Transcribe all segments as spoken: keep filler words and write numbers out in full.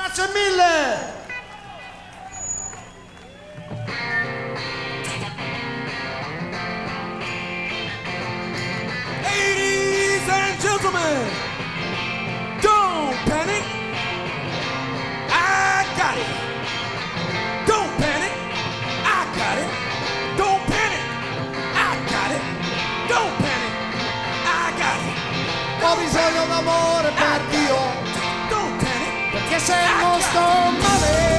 Grazie mille! Ladies and gentlemen, don't panic. I got it. Don't panic. I got it. Don't panic. I got it. Don't panic. I got it. Ho bisogno d'amore per Dio, Don't panic. perché se non sto male.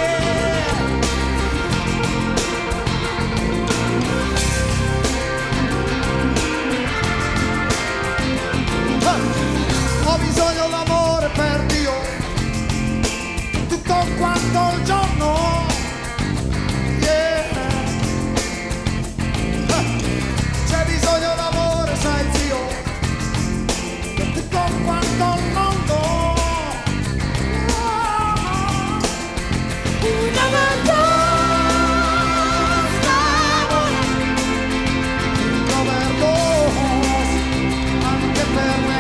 Ho bisogno d'amore per Dio tutto quanto il giorno, yeah. C'è bisogno d'amore, sai zio, per tutto quanto il mondo. Una overdose, un'overdose anche per me.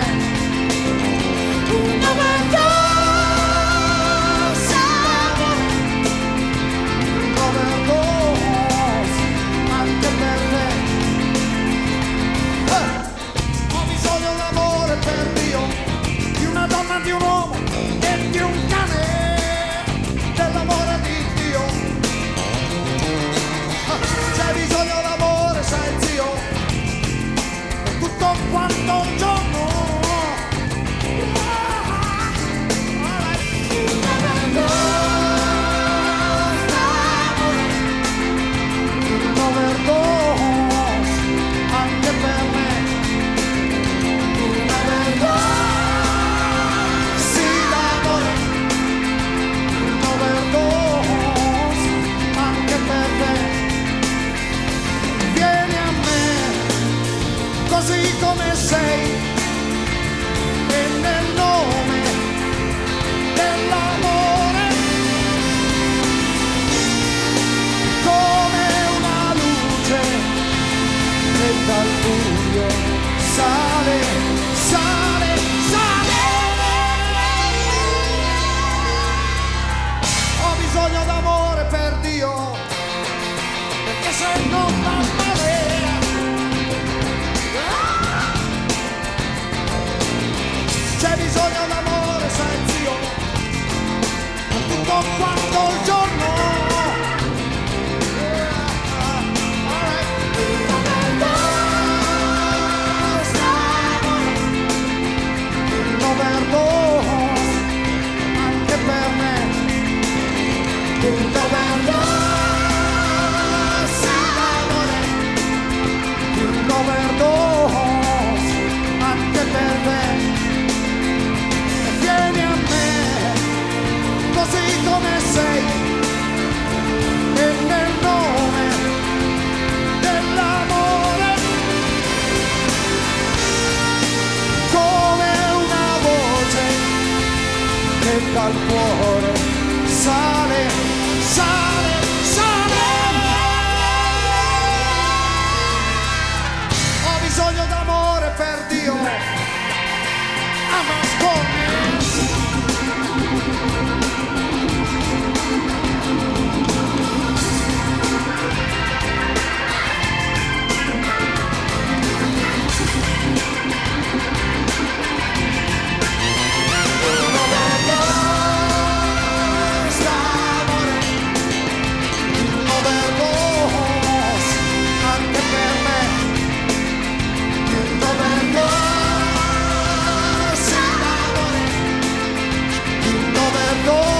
Di un uomo e di un cane, dell'amore di Dio. C'è bisogno d'amore, sai zio, per tutto quanto il giorno. Un'overdose anche per me. Così come sei, e nel nome dell'amore, come una luce che dal buio sale, sale, sale. Ho bisogno d'amore per Dio, perché se non va male. C'è bisogno d'amore, sai zio, tutto quanto il giorno. Un'overdose anche per me. Un'overdose d'amore. Un'overdose anche per me. Vieni a me, così come sei, e nel nome dell'amore, come una voce che dal cuore sale, sale, sale. Ho bisogno d'amore per Dio. Amascone. Go!